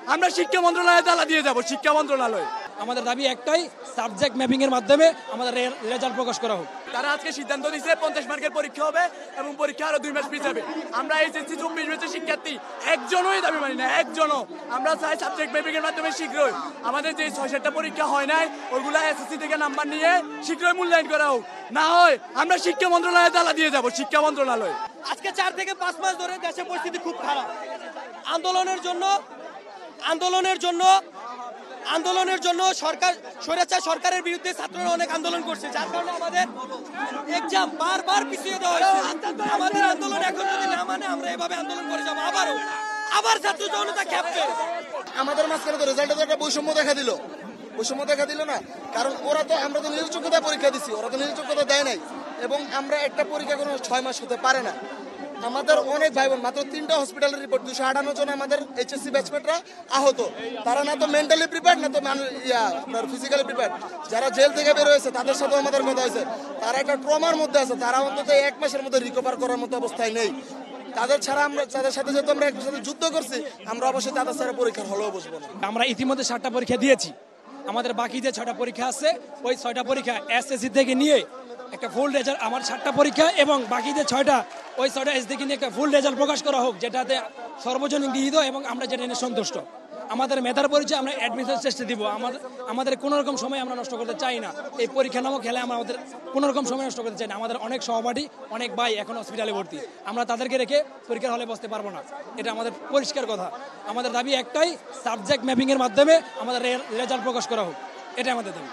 আমরা শিক্ষা মন্ত্রণালয়ে তালা দিয়ে যাব। শিক্ষা মন্ত্রণালয় আমাদের দাবি একটাই, সাবজেক্ট ম্যাপিং এর মাধ্যমে আমাদের রেজাল্ট প্রকাশ করা হোক। তারা আজকে সিদ্ধান্ত দিয়েছে 50 মার্কের পরীক্ষা হবে এবং পরীক্ষা আরো 2 মাস পিছাবে। আমরা এইচএসসি 24 ব্যাচের শিক্ষার্থী একজনই দাবি মানি না, একজনও। আমরা চাই সাবজেক্ট ম্যাপিং এর মাধ্যমে শীঘ্রই আমাদের যে 6-7টা পরীক্ষা হয় নাই ওইগুলা এসএসসি থেকে নাম্বার নিয়ে শীঘ্রই মূল্যায়ন করা হোক। না হয় আমরা শিক্ষা মন্ত্রণালয়ে তালা দিয়ে যাব। শিক্ষা মন্ত্রণালয় আজকে 4 থেকে 5 মাস ধরে দেশের পরিস্থিতি খুব খারাপ। আন্দোলনের জন্য সরকার স্বৈরাচার সরকারের বিরুদ্ধে ছাত্ররা অনেক আন্দোলন করছে, যার কারণে আমাদের এক্সাম বারবার পিছিয়ে দেওয়া হয়েছে। আমাদের আন্দোলন এখন যদি না মানে আমরা এভাবে আন্দোলন করে যাবো আবার ছাত্র জনতা ক্ষেপবে। আমাদের মাঝখানে তো রেজাল্টে একটা বৈষম্য দেখা দিল না, কারণ আমরা তো নিজ যোগ্যতা পরীক্ষা দিচ্ছি, ওরা তো নিজ যোগ্যতা দেয় নাই। এবং আমরা একটা পরীক্ষা কোনো 6 মাস হতে পারে না। আমাদের অনেক ভাই বোন, মাত্র 3টা হসপিটালের রিপোর্ট, 258 জন আমাদের এইচএসসি ব্যাচমেটরা আহত। তারা না তো মেন্টালি প্রিপেয়ার্ড, না তো আপনার ফিজিক্যালি প্রিপেয়ার্ড। যারা জেল থেকে বের হয়েছে তাদের সাথেও আমাদের কথা হয়েছে, তারা একটা ট্রমার মধ্যে আছে, তারা অন্তত 1 মাসের মধ্যে রিকভার করার মতো অবস্থায় নেই। তাদের সাথে যেহেতু আমরা একসাথে যুদ্ধ করছি, আমরা অবশ্যই তাদের সাথে পরীক্ষার হলেও বসবো না। আমরা ইতিমধ্যে 7টা পরীক্ষা দিয়েছি। আমাদের বাকি যে 6টা পরীক্ষা আছে, ওই 6টা পরীক্ষা এসএসসি থেকে নিয়ে একটা ফুল রেজাল্ট, আমার 7টা পরীক্ষা এবং বাকি যে 6টা, ওই 6টা এস থেকে নিয়ে একটা ফুল রেজাল্ট প্রকাশ করা হোক, যেটাতে সর্বজনীন গৃহীত এবং আমরা যেটা নিয়ে সন্তুষ্ট। আমাদের মেধার পরিচয় আমরা অ্যাডমিশন চেষ্টা দিব। আমাদের কোনো রকম সময় আমরা নষ্ট করতে চাই না। এই পরীক্ষা নামক খেলে আমাদের কোনো রকম সময় নষ্ট করতে চাই না। আমাদের অনেক সহপাঠী, অনেক ভাই এখন হসপিটালে ভর্তি, আমরা তাদেরকে রেখে পরীক্ষার হলে বসতে পারবো না। এটা আমাদের পরিষ্কার কথা। আমাদের দাবি একটাই, সাবজেক্ট ম্যাপিং এর মাধ্যমে আমাদের রেজাল্ট প্রকাশ করা হোক, এটা আমাদের দাবি।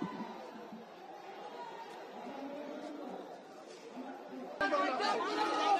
Go!